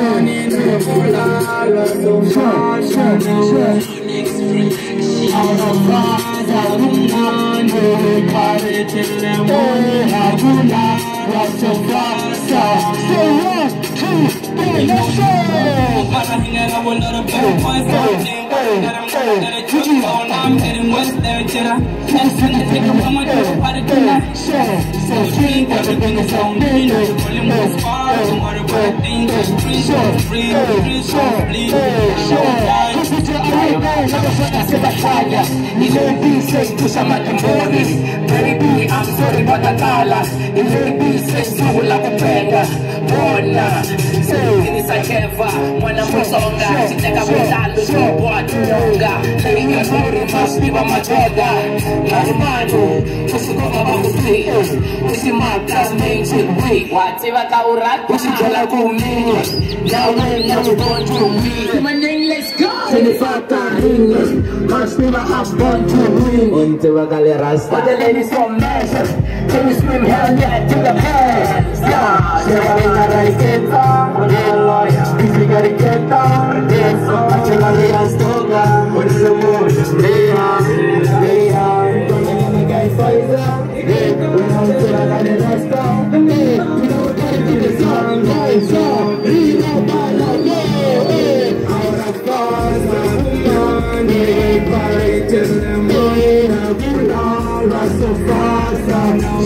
Baby, I'm sorry but akala Baby, sesula kupenda Bona Sinisakeva Mwana msonga Siteka mtalo Chobwa tunonga Naiga nori Masiba majoda Marimano Kusikoma bakupi Kusimaka Menji Wait Watiba kaurati Kusijola kumi Nawe na born to me My name, let's go Sinifaka ringi Masiba I'm born to win Untiwa kalerasta But the ladies from Manchester Can you scream hell yeah to the hands Yeah Sinifaka raiketa Sinifaka raiketa Sinifaka raiketa What is the mood? They are Don't let the guy FASA We don't feel like the rasta We don't get to the sun FASA We don't buy like yeah Ahora FASA Money Party till the morning So FASA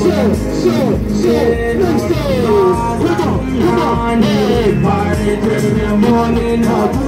Let's go Come on Party till the morning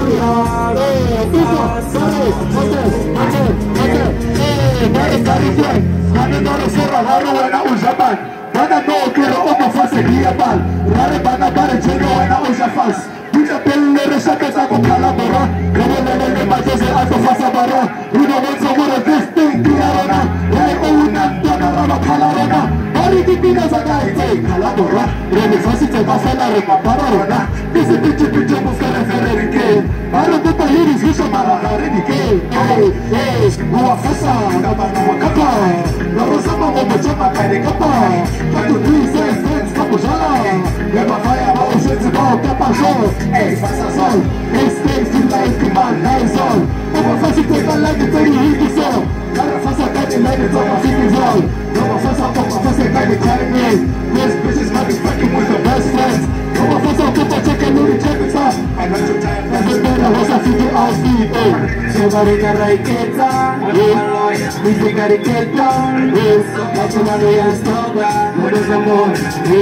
Bana no quiero Mphuphuthe global Rare bana bare chego wena uja fast Buja pelle shaka con calabora Kawele le majoze ato FASA bara Uno wonso mura this thing diarona Rai una dona rama kalarona Bari kipina zagai te calabora Rene fasi te bafala rema barona Disi pichu muskare ferrike Baro tuta hiris hisho marahare dike Uwa FASA Nabana wakapa Narosama momochama kaire kapa Quando diz é frente da bujala Leva vai a mão, gente volta pra jogo Ei, faça sol Stay in life, man, nice on Mphuphuthe take a leg, take a hit the song Cara FASA got it like it's on my fitness all Mphuphuthe got it Chinese These bitches might be fucking with the best friends Mphuphuthe check and do the check it up I know your time, that's the better, what's a figure out speed, Somebody got raiketa We think I get down That's what I am What is the more?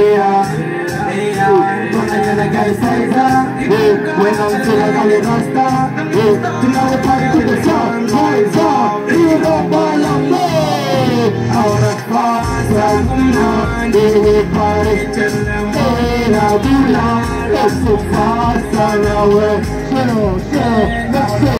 Don't let the guy FASA When I'm to the gully rasta Tonight we party to the sun FASA You don't buy a more Ahora FASA We party till the morning Let's go FASA now Let's go